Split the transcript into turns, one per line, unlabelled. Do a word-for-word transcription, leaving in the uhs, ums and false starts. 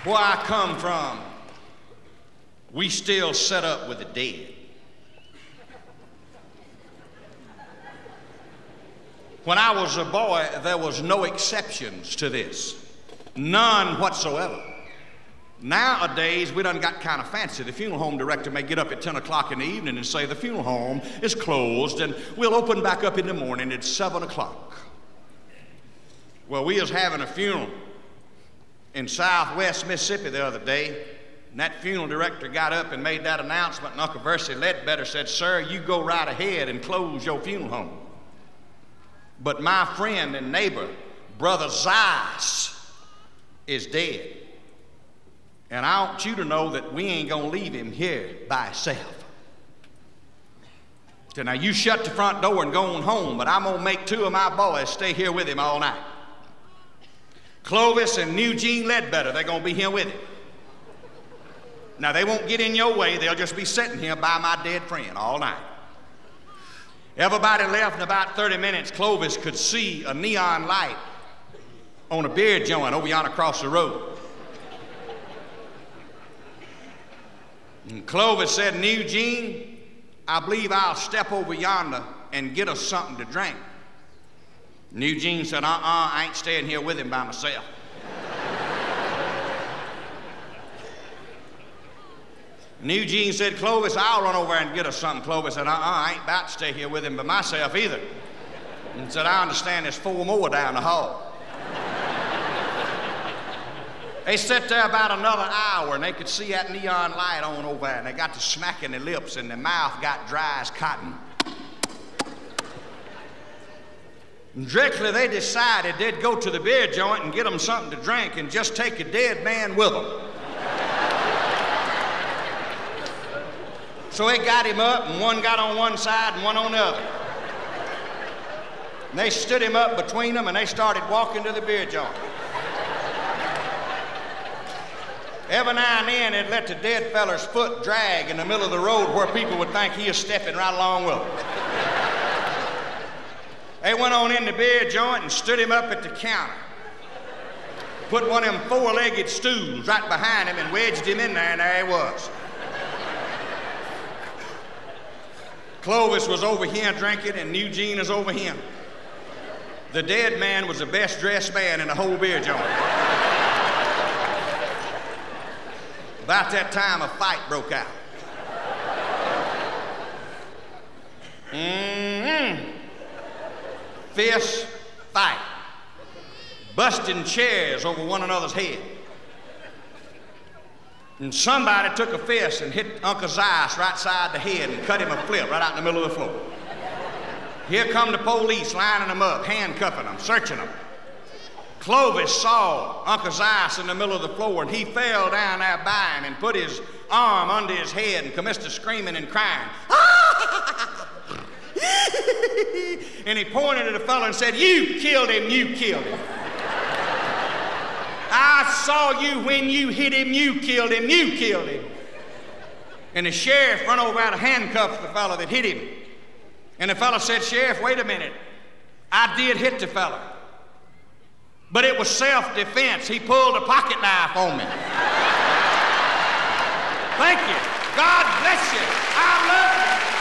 Where I come from, we still set up with the dead. When I was a boy, there was no exceptions to this. None whatsoever. Nowadays, we done got kind of fancy. The funeral home director may get up at ten o'clock in the evening and say the funeral home is closed and we'll open back up in the morning at seven o'clock. Well, we was having a funeral in southwest Mississippi the other day, and that funeral director got up and made that announcement, and Uncle Versi Ledbetter said, "Sir, you go right ahead and close your funeral home. But my friend and neighbor, Brother Zeiss, is dead. And I want you to know that we ain't gonna leave him here by himself. So now you shut the front door and go on home, but I'm gonna make two of my boys stay here with him all night. Clovis and Eugene Ledbetter, they're gonna be here with him. Now they won't get in your way, they'll just be sitting here by my dead friend all night." Everybody left in about thirty minutes. Clovis could see a neon light on a beer joint over yonder across the road. And Clovis said, "And Eugene, I believe I'll step over yonder and get us something to drink." And Eugene said, "Uh-uh, I ain't staying here with him by myself." And Eugene said, "Clovis, I'll run over and get us something." Clovis said, "Uh-uh, I ain't about to stay here with him by myself either." And said, "I understand there's four more down the hall." They sat there about another hour, and they could see that neon light on over there, and they got to smacking their lips, and their mouth got dry as cotton. And directly they decided they'd go to the beer joint and get them something to drink and just take a dead man with them. So they got him up, and one got on one side and one on the other. And they stood him up between them, and they started walking to the beer joint. Every now and then, they'd let the dead feller's foot drag in the middle of the road where people would think he was stepping right along with them. They went on in the beer joint and stood him up at the counter. Put one of them four-legged stools right behind him and wedged him in there, and there he was. Clovis was over here drinking, and Eugene was over here. The dead man was the best-dressed man in the whole beer joint. About that time, a fight broke out. Mm-hmm. Fist fight. Busting chairs over one another's head. And somebody took a fist and hit Uncle Zeiss right side the head and cut him a flip right out in the middle of the floor. Here come the police lining them up, handcuffing them, searching them. Clovis saw Uncle Zeiss in the middle of the floor, and he fell down there by him and put his arm under his head and commenced to screaming and crying. And he pointed at the fellow and said, "You killed him, you killed him. I saw you when you hit him, you killed him, you killed him." And the sheriff run over and handcuffed the fellow that hit him. And the fellow said, "Sheriff, wait a minute. I did hit the fellow, but it was self-defense. He pulled a pocket knife on me." Thank you. God bless you. I love you.